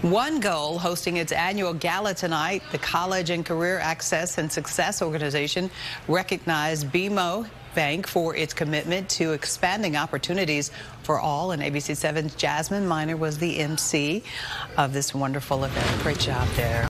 OneGoal hosting its annual gala tonight. The College and Career Access and Success organization recognized BMO Bank for its commitment to expanding opportunities for all, and ABC7's Jasmine Miner was the MC of this wonderful event. Great job there.